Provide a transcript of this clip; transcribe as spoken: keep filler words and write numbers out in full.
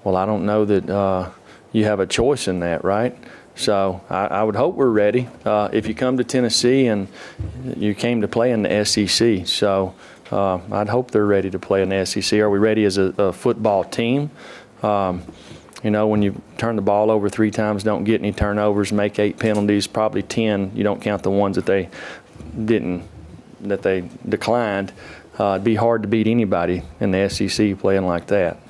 well, I don't know that uh, you have a choice in that, right? So I, I would hope we're ready. Uh, if you come to Tennessee and you came to play in the S E C, so uh, I'd hope they're ready to play in the S E C. Are we ready as a, a football team? Um, you know, when you turn the ball over three times, don't get any turnovers, make eight penalties, probably ten. You don't count the ones that they didn't, that they declined. Uh, it'd be hard to beat anybody in the S E C playing like that.